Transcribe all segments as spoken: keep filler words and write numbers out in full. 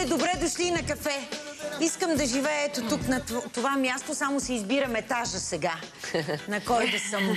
добре дошли на кафе. Искам да живея ето тук на това място, само си избирам етажа сега. На кой да съм.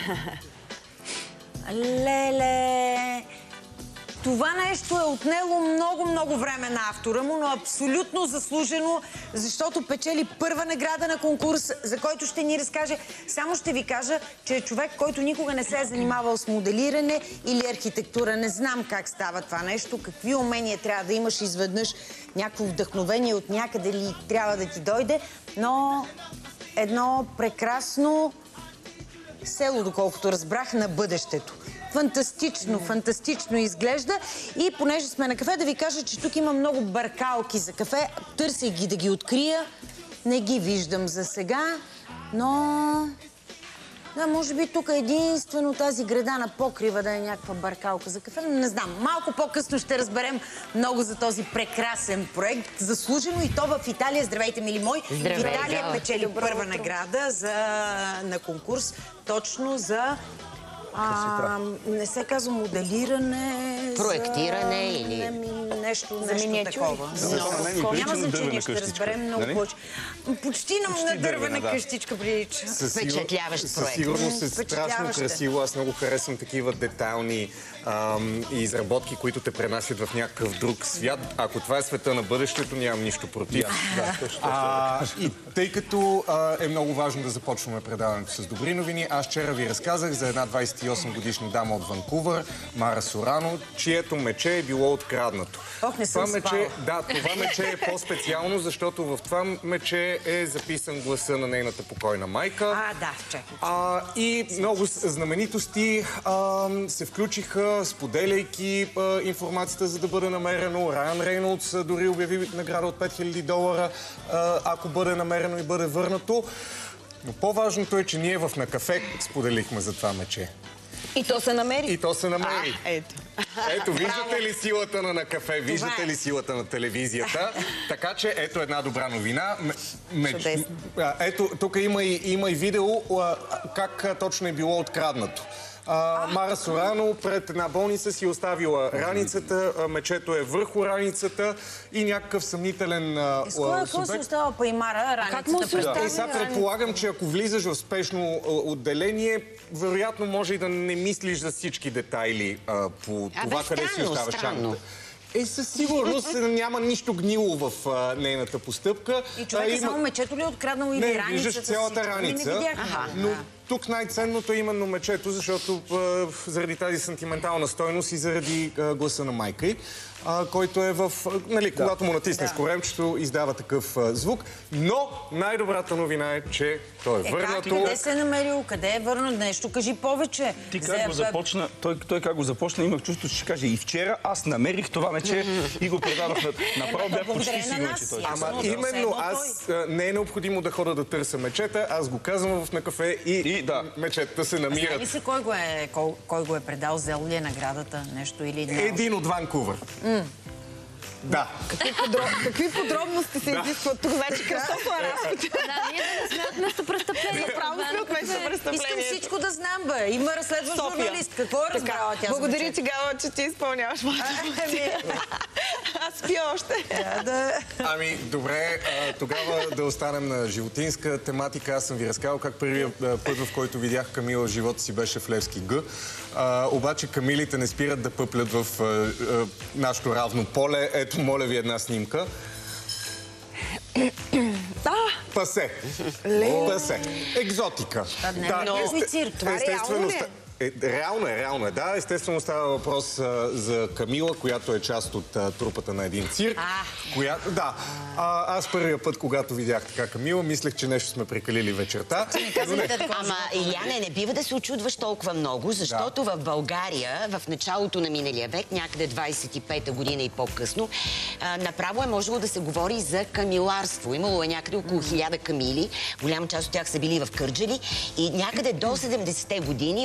Леле... Това нещо е отнело много-много време на автора му, но абсолютно заслужено, защото печели първа награда на конкурс, за който ще ни разкаже. Само ще ви кажа, че е човек, който никога не се е занимавал с моделиране или архитектура. Не знам как става това нещо, какви умения трябва да имаш изведнъж, някакво вдъхновение от някъде ли трябва да ти дойде, но едно прекрасно село, доколкото разбрах, на бъдещето. Фантастично, фантастично изглежда. И понеже сме на кафе, да ви кажа, че тук има много бъркалки за кафе. Търся ги да ги открия. Не ги виждам за сега, но... Да, може би тук единствено тази града на покрива да е някаква бъркалка за кафе. Не знам. Малко по-късно ще разберем много за този прекрасен проект. Заслужено и то в Италия. Здравейте, мили мои. Здравей, в Италия да. печели първа награда за... на конкурс точно за... А, не се казва моделиране, проектиране за... или... Не, нещо, за нещо такова. Но, няма значение, ще разберем много нали? повече. Почти на дървена да. къщичка прилича. Впечатляващ проект. Със сигурност е страшно красиво. Аз много харесвам такива детайлни ам, изработки, които те пренасят в някакъв друг свят. Ако това е света на бъдещето, нямам нищо против. Да, а, и тъй като а, е много важно да започваме предаването с добри новини, аз вчера ви разказах за една двадесет и осем годишна дама от Ванкувър, Мара Сорано, чието мече е било откраднато. Ох, не съм това спала. мече, да, това мече е по-специално, защото в това мече е записан гласа на нейната покойна майка. А, да, чакай. А, и много знаменитости а, се включиха, споделяйки а, информацията, за да бъде намерено. Райан Рейнолдс а, дори обяви награда от пет хиляди долара, а, ако бъде намерено и бъде върнато. Но по-важното е, че ние в На кафе споделихме за това мече. И то се намери. И то се намери. А, ето. Ето, виждате ли силата на На кафе? Виждате е. ли силата на телевизията? Така че, ето една добра новина. М меч... Чудесно. Ето, тук има и, има и видео а, как а, точно е било откраднато. А, Мара Сорано пред една болница си оставила раницата, а, мечето е върху раницата и някакъв съмнителен а, С кой, какво си остава па и Мара раницата? Как му се пред- остави? и сега предполагам, че ако влизаш в спешно а, отделение, вероятно може и да не мислиш за всички детайли а, по А, това, бе, къде си странно, оставаш странно. раницата. Е, със сигурност няма нищо гнило в а, нейната постъпка. И човек А, е само мечето ли е откраднал или Не, раницата? виждаш цялата всичко? раница, Не видяхме. но тук най-ценното е именно мечето, защото а, заради тази сантиментална стойност и заради а, гласа на майка й, а, който е в... Нали, когато му натиснеш Да. коремчето, издава такъв а, звук. Но най-добрата новина е, че той е Е, как, върнато. къде се е намерил? Къде е върнат? Нещо кажи повече. Ти За- как го започна, той, той как го започна, имах чувство, че ще каже и вчера аз намерих това мече и го предадох на, направо бях почти благодарение на сигурен, нас. че той Ама Ама да. именно Все едно аз а, не е необходимо да хода да търся мечета, аз го казвам в На кафе и, И, да. мечетата се Знае ли намират. се кой го е, кой, кой го е предал? Взел ли е наградата? Нещо или не? Един от Ванкувър. Да. Какви, подроб... Какви подробности се изискват тук? Значи красота разпит. Да, ние да не сме от местопрестъпление. Право сме от место Искам престъпление. всичко да знам, бе. Има разследващ София. журналист. Какво е разбрала тя? за Благодаря мечето? ти, Гала, че ти изпълняваш моята функция. Аз спя още. Да, да. Ами, добре, а, тогава да останем на животинска тематика. Аз съм ви разказал как първият а, път, в който видях Камила в живота си, беше в Левски Г. А, обаче камилите не спират да пъплят в а, а, нашото равно поле. Ето, моля ви една снимка. Да. Пасе. Пасе. Екзотика. Това не е някой цирк. Това естествено, реално ли е? ста- Е, реално е, реално е. Да, естествено става въпрос а, за Камила, която е част от а, трупата на един цирк. А. Която, да. А, аз първия път, когато видях така Камила, мислех, че нещо сме прекалили вечерта. Но не. Ама, Яне, не бива да се очудваш толкова много, защото в България, в началото на миналия век, някъде двадесет и пета година и по-късно, а, направо е можело да се говори за камиларство. Имало е някъде около хиляда камили, голяма част от тях са били в Кърджали и някъде до седемдесетте години в райони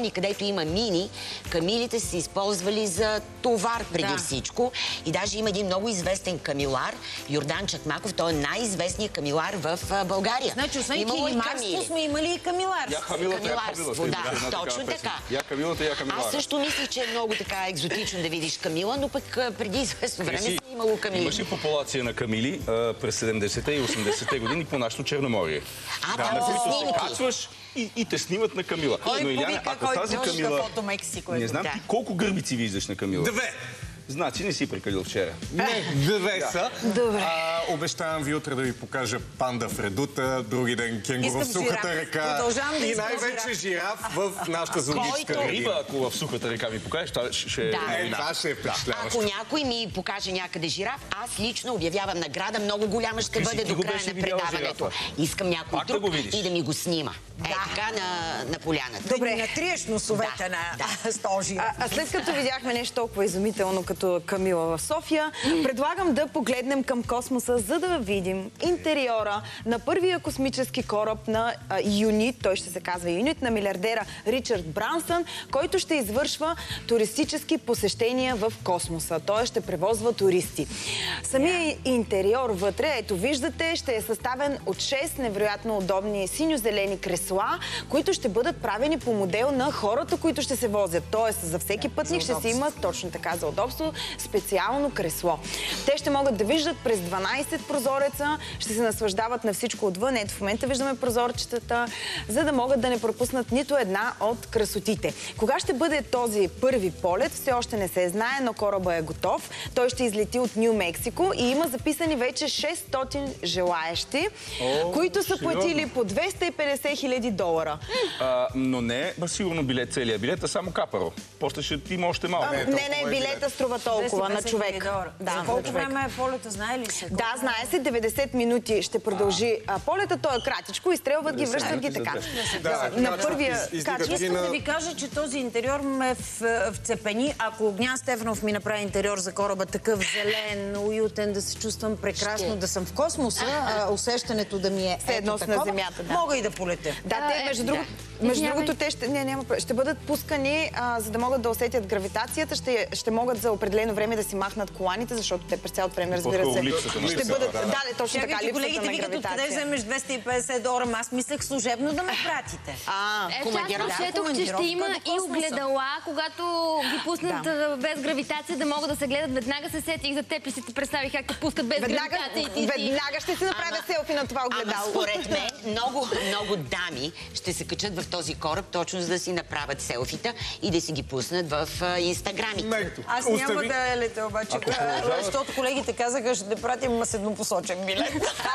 райони, където има мини, камилите са се използвали за товар преди Да. всичко. И даже има един много известен камилар, Йордан Чакмаков, той е най-известният камилар в а, България. Значи, освен Имало и килимарство, камили. сме имали и камиларство. Я камилата, я Камиларство, камилата. да, Една такава точно песен. така. Я камилата, я камилара. Аз също мислих, че е много така екзотично да видиш камила, но пък а, преди известно време Креси, си имало камили. Имаше популация на камили а, през седемдесетте и осемдесетте години по нашето Черноморие. А, Да, там на са които се снимки. качваш и, и те снимат на камила. Кой Но, Иляна, повика, ако кой тази точка камила... фото Мексико е Не знам Да. ти колко гърбици виждаш на камила. Две! Значи не си прекалил вчера. Не, две са. Добре. А, обещавам ви утре да ви покажа панда в редута, други ден кенгуру в Искам сухата жираф. река Продължавам да и искам най-вече жираф в нашата зоологическа Който? градина. Риба, ако в сухата река ми покажеш, това ще е Да. Е, новина. това ще е впечатляващо. Ако някой ми покаже някъде жираф, аз лично обявявам награда. Много голяма ще Криси, бъде ти до го края беше на видяла предаването. жирафа? Искам някой Пак да друг го видиш. и да ми го снима. Е, така на, на поляната. Добре. Да ни натриеш носовете Да, на да. с този жираф. А, а след като видяхме нещо толкова изумително като Камила в София, предлагам да погледнем към космоса, за да видим интериора на първия космически кораб на а, Юнит, той ще се казва Юнит, на милиардера Ричард Брансън, който ще извършва туристически посещения в космоса. Той ще превозва туристи. Самия интериор вътре, ето виждате, ще е съставен от шест невероятно удобни синьо-зелени кресла, които ще бъдат правени по модел на хората, които ще се возят. Тоест, за всеки пътник ще си има точно така за удобство специално кресло. Те ще могат да виждат през дванайсет прозореца, ще се наслаждават на всичко отвън. Ето в момента виждаме прозорчетата, за да могат да не пропуснат нито една от красотите. Кога ще бъде този първи полет, все още не се знае, но кораба е готов. Той ще излети от Ню Мексико и има записани вече шестстотин желаещи, О, които са сериозно? платили по двеста и петдесет хиляди долара. А, но не ба сигурно билет целият билет, а само капаро. После ще има още малко. Не, не, билета струва толкова на човек. Да, на колко човек. време е полета, знае ли се? Да, знае се, деветдесет минути ще продължи а, полета. Той е кратичко, изстрелват ги, връщат ги така. Да, На качват, първия из- издигат качват. ги Искам на- да ви кажа, че този интериор ме в- вцепени. Ако Огнян Стефанов ми направи интериор за кораба такъв зелен, уютен, да се чувствам прекрасно, Ще. да съм в космоса, а, усещането да ми е Все едно ето си на такова, земята, да. мога и да полетя. Да, А, те, е, между, да. друго, между Извинявай. другото, те ще, не, няма, ще бъдат пускани, а, за да могат да усетят гравитацията, ще, ще могат за определено време да си махнат коланите, защото те през цялото време, разбира По-скоро се, липсата на ще липсата, бъдат, да, да, да. да, точно така, Чакайте, липсата колегите на викат, откъде гравитация. вземеш двеста и петдесет долара, аз мислех служебно да ме пратите. А, Е, Командировка. аз прочетох, че ще Командировка има до и космоса. огледала, когато ги пуснат Да. а, без гравитация, да могат да се гледат. Веднага се сетих за теб и си те представих как те пускат без веднага, гравитация. И ти си... веднага ще си направя селфи на това Ама огледало. според мен много, много дами ще се качат в този кораб, точно за да си направят селфита и да си ги пуснат в а, инстаграмите. Не, Аз няма остави- да лета обаче, продължаваш- защото колегите казаха, ще пратим с еднопосочен билет.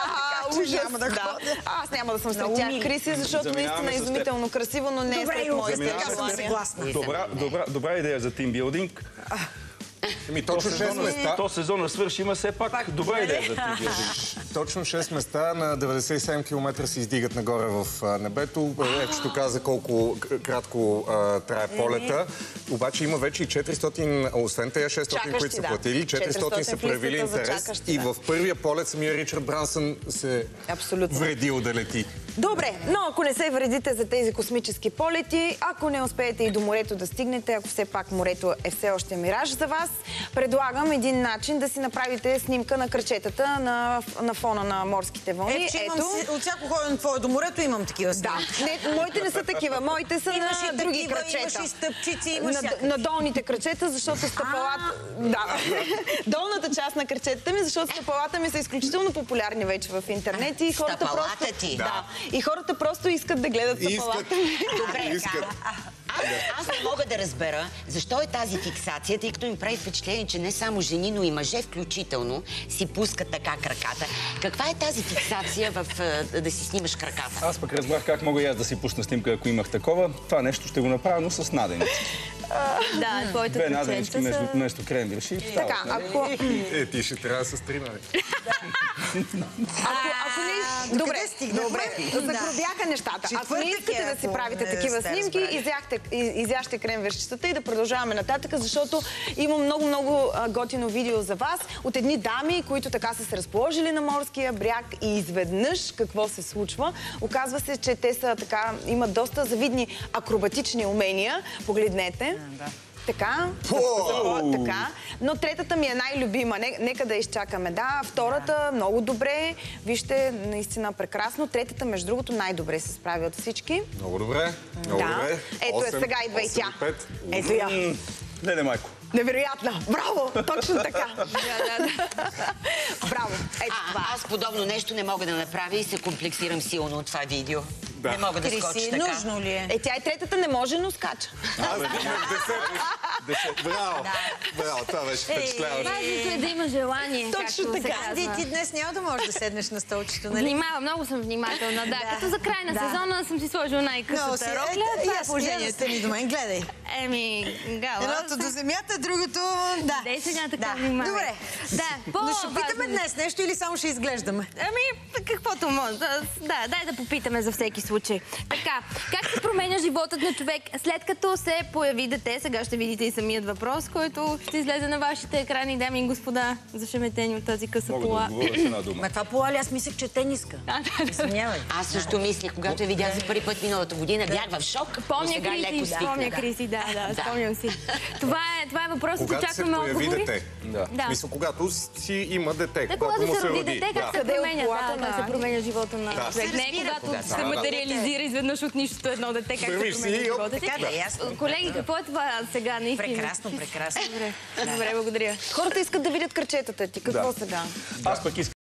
А, че ужас, няма да да. ходя. Аз няма да съм сред Много тях, мили. Криси, защото Заминаваме наистина е с теб. изумително красиво, но не е Добре, сред Йо, моите заминаваме така съм с теб. желания. съгласна. Добра, добра, добра идея за тимбилдинг. Ами, точно шест места. То сезона свърши, има все пак, Пак, добра нали? идея за тимбилдинг. Точно шест места на деветдесет и седем километра се издигат нагоре в а, небето. Ечето каза колко к- кратко а, трае полета. Обаче има вече и четиристотин, освен тези шестстотин, Чакащи, които са да. платили, четиристотин са четиристотин в проявили листата за интерес. чакащи, И да. в първия полет самия Ричард Брансън се Абсолютно. вредил да лети. Добре, но ако не се вредите за тези космически полети, ако не успеете и до морето да стигнете, ако все пак морето е все още мираж за вас, предлагам един начин да си направите снимка на крачетата на, на фона на морските вълни. Е, че имам, си- от всяко ходене твое до морето имам такива Да, снимки. не, моите не са такива, моите са Имаш на и други такива, крачета. имаш и стъпчици, имаш на, всякакви. на долните крачета, защото стъпалата... Да. Долната част на крачетата ми, защото стъпалата ми са изключително популярни вече в интернет и хората Стъпалата просто... ти? Да. И хората просто искат да гледат стъпалата ми. Добре, Искат. Аз, аз не мога да разбера защо е тази фиксация, тъй като ми прави впечатление, че не само жени, но и мъже включително си пускат така краката. Каква е тази фиксация в, а, да си снимаш краката? Аз пък разбрах как мога и аз да си пусна снимка, ако имах такова. Това нещо ще го направя, но с наденици. Да, твоите Две наденички кученца между, са... вместо кренвирши. Така, ако... Е, ти ще трябва с три, нали? Ако, ако не... Добре, стигнахме? добре, загробяха нещата. Ако не Четвъртък искате е, да си ако правите не такива сте снимки, разбрали. изяхте, из- изяжте крем-вещицата и да продължаваме нататък, защото има много-много а, готино видео за вас от едни дами, които така са се разположили на морския бряг и изведнъж какво се случва. Оказва се, че те са така, имат доста завидни акробатични умения. Погледнете. Така, така. Но третата ми е най-любима. Не- Нека да изчакаме. Да, втората много добре. Вижте, наистина прекрасно. Третата, между другото, най-добре се справи от всички. Много добре. Много Да. добре. Ето е, Осем, сега идва и осем тя. пет. Ето я. Леле, майко. Невероятна! Браво! Точно така. Браво! Ето А, това. аз подобно нещо не мога да направя и се комплексирам силно от това видео. Да. Не мога да скоча Криси, така. нужно ли е? Е, тя и третата не може, но скача. Аз дигнах десет. Браво! Браво, това беше впечатляващо. Важното е да има желание, Точно както се така. Анди, казва. ти днес няма да можеш да седнеш на столчето, нали? Внимавам, много съм внимателна, да. Като за край на Да. сезона съм си сложила Много най-късата си. рокля. Ето, Това и е аз- положението. и аз стани до мен, гледай. Еми, Гала. Едното до земята, другото... Да. Дей сега така Да. внимавай. Добре. Да, Но ще питаме по-важно- днес нещо или само ще изглеждаме? Ами, каквото може. Да, дай да попитаме за всеки случай. Така, как се променя животът на човек след като се появи дете? Сега ще видите и самият въпрос, който ще излезе на вашите екрани, дами и господа, зашеметени от тази къса Мога да пола. отговоря с една дума. Ма това пола ли? Аз мислех, че е тениска. Извинявай. Аз също мислих, когато я видях за първи път миналата година, бях в шок, но Помня сега леко Криси, свикнах. помня Криси, да, да, спомням си. Това е, това е въпросът, Когато се очакваме появи отговори. дете. Да. Да. В смисъл, когато си има дете, Да, когато когато му се се роди роди. дете, как Да. се Къде е променя? колата Да, на как се Ани? променя живота на Да. човек. Се Не е разбира когато кога се става. материализира изведнъж от нищото едно дете, как Вървиш се си променя и оп, живота ти. така да е, ясно. Колеги, какво е това сега, наистина? Прекрасно, прекрасно. Добре, добре, благодаря. Хората искат да видят кръчетата ти. Какво Да. сега? Аз пък искам